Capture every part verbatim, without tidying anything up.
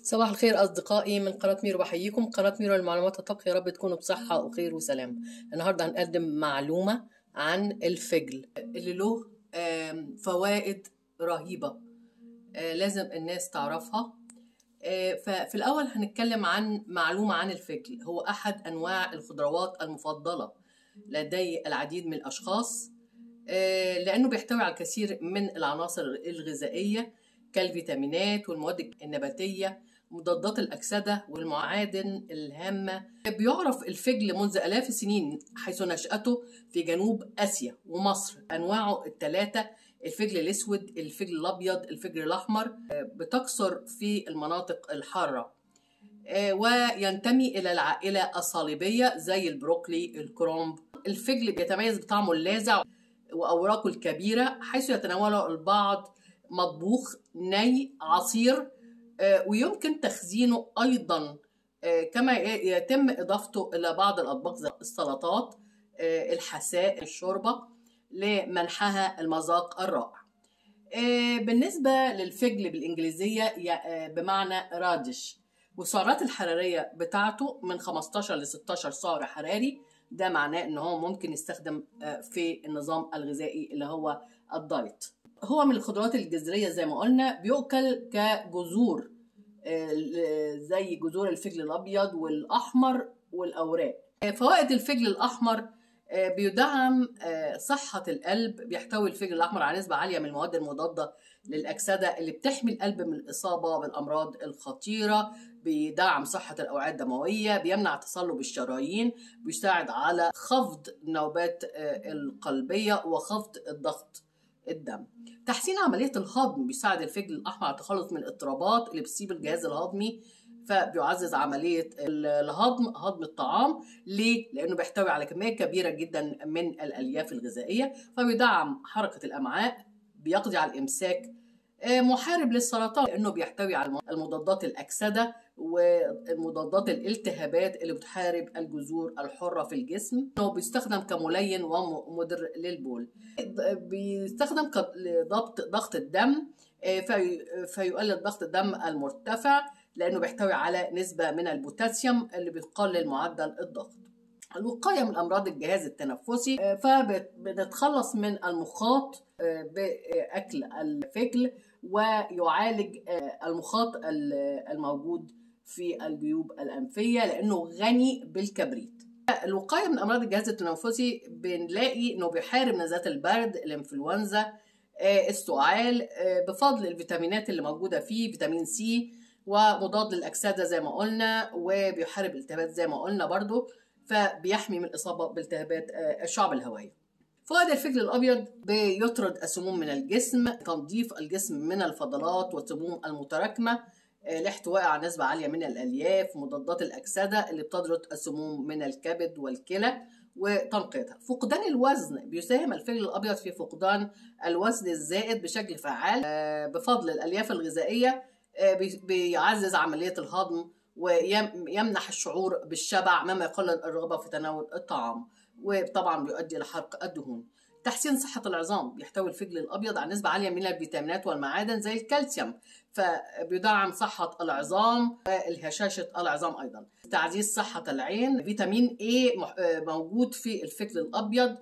صباح الخير أصدقائي من قناة ميرو، بحييكم قناة ميرو للمعلومات الطبخ. يا رب تكونوا بصحة وخير وسلام. النهاردة هنقدم معلومة عن الفجل اللي له فوائد رهيبة لازم الناس تعرفها. ففي الأول هنتكلم عن معلومة عن الفجل. هو أحد أنواع الخضروات المفضلة لدي العديد من الأشخاص، لأنه بيحتوي على الكثير من العناصر الغذائية كالفيتامينات والمواد النباتية، مضادات الأكسدة والمعادن الهامة. بيعرف الفجل منذ آلاف السنين حيث نشأته في جنوب آسيا ومصر. أنواعه الثلاثة: الفجل الأسود، الفجل الأبيض، الفجل الأحمر، بتكثر في المناطق الحارة، وينتمي إلى العائلة الصليبية زي البروكلي الكرومب. الفجل بيتميز بطعمه اللاذع وأوراقه الكبيرة، حيث يتناوله البعض مطبوخ، ني، عصير، ويمكن تخزينه أيضا، كما يتم إضافته إلى بعض الأطباق زي السلطات، الحساء، الشوربة، لمنحها المذاق الرائع. بالنسبة للفجل بالإنجليزية بمعنى رادش، والسعرات الحرارية بتاعته من خمستاشر ل ستاشر سعر حراري. ده معناه ان هو ممكن يستخدم في النظام الغذائي اللي هو الدايت. هو من الخضروات الجذرية زي ما قلنا، بيؤكل كجذور زي جذور الفجل الأبيض والأحمر والأوراق. فوائد الفجل الأحمر: بيدعم صحة القلب. بيحتوي الفجل الأحمر على نسبة عالية من المواد المضادة للأكسدة اللي بتحمي القلب من الإصابة بالأمراض الخطيرة. بيدعم صحة الأوعية الدموية، بيمنع تصلب الشرايين، بيساعد على خفض النوبات القلبية وخفض الضغط الدم. تحسين عملية الهضم: بيساعد الفجل الأحمر على التخلص من الاضطرابات اللي بتصيب الجهاز الهضمي، فبيعزز عملية الهضم، هضم الطعام. ليه؟ لأنه بيحتوي على كمية كبيرة جدا من الألياف الغذائية، فبيدعم حركة الأمعاء، بيقضي على الإمساك، محارب للسرطان لأنه بيحتوي على المضادات الأكسدة ومضادات الالتهابات اللي بتحارب الجذور الحرة في الجسم. إنه بيستخدم كملين ومدر للبول. بيستخدم لضبط ضغط الدم، في فيقلل ضغط الدم المرتفع لأنه بيحتوي على نسبة من البوتاسيوم اللي بيقلل معدل الضغط. الوقاية من أمراض الجهاز التنفسي: فبنتخلص من المخاط بأكل الفجل، ويعالج المخاط الموجود في الجيوب الأنفية لأنه غني بالكبريت. الوقاية من أمراض الجهاز التنفسي: بنلاقي أنه بيحارب نزلات البرد، الإنفلونزا، السعال، بفضل الفيتامينات اللي موجودة فيه، فيتامين سي، ومضاد للأكسدة زي ما قلنا، وبيحارب الالتهابات زي ما قلنا برضو، فبيحمي من الإصابة بالتهابات الشعب الهوائية. فوائد الفجل الأبيض: بيطرد السموم من الجسم، تنظيف الجسم من الفضلات والسموم المتراكمة، الاحتواء على نسبة عالية من الألياف، مضادات الأكسدة اللي بتطرد السموم من الكبد والكلى وتنقيتها. فقدان الوزن: بيساهم الفجل الأبيض في فقدان الوزن الزائد بشكل فعال بفضل الألياف الغذائية. بيعزز عملية الهضم ويمنح الشعور بالشبع، مما يقلل الرغبة في تناول الطعام، وطبعا بيؤدي لحرق الدهون. تحسين صحة العظام: بيحتوي الفجل الأبيض على نسبة عالية من الفيتامينات والمعادن زي الكالسيوم، فبيدعم صحة العظام والهشاشة العظام. أيضا تعزيز صحة العين: فيتامين A موجود في الفجل الأبيض،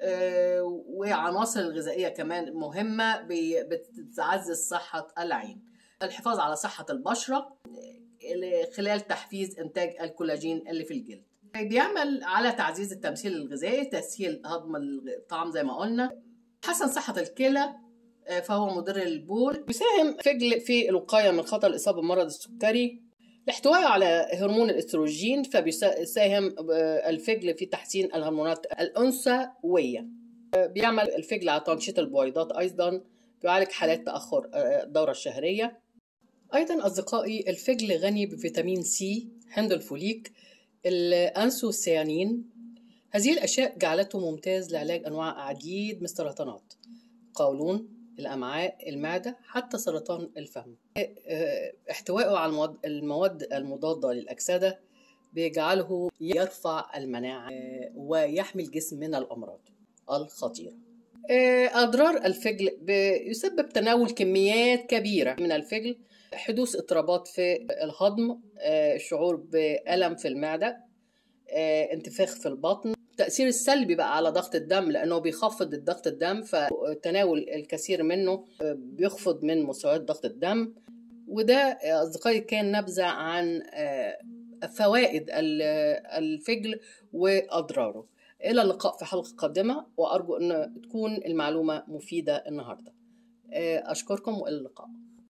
وعناصر الغذائية كمان مهمة بتعزز صحة العين. الحفاظ على صحة البشرة خلال تحفيز إنتاج الكولاجين اللي في الجلد. بيعمل على تعزيز التمثيل الغذائي، تسهيل هضم الطعام زي ما قلنا. حسن صحة الكلى، فهو مضر للبول. بيساهم فجل في الوقاية من خطر الإصابة بمرض السكري. الاحتواء على هرمون الاستروجين، فبيساهم الفجل في تحسين الهرمونات الأنثوية. بيعمل الفجل على تنشيط البويضات، أيضا بيعالج حالات تأخر الدورة الشهرية. أيضا أصدقائي، الفجل غني بفيتامين سي، حمض الفوليك، الأنثوسيانين. هذه الأشياء جعلته ممتاز لعلاج أنواع عديد من السرطانات: قولون، الأمعاء، المعدة، حتى سرطان الفم. احتوائه على المواد المضادة للأكسدة بيجعله يرفع المناعة ويحمي الجسم من الأمراض الخطيرة. أضرار الفجل: بيسبب تناول كميات كبيرة من الفجل حدوث اضطرابات في الهضم، الشعور بألم في المعدة، انتفاخ في البطن. التأثير السلبي بقى على ضغط الدم لأنه بيخفض الضغط الدم، فتناول الكثير منه بيخفض من مستويات ضغط الدم. وده أصدقائي كان نبذة عن فوائد الفجل وأضراره. إلى اللقاء في حلقة قادمة، وأرجو أن تكون المعلومة مفيدة النهاردة. أشكركم وإلى اللقاء.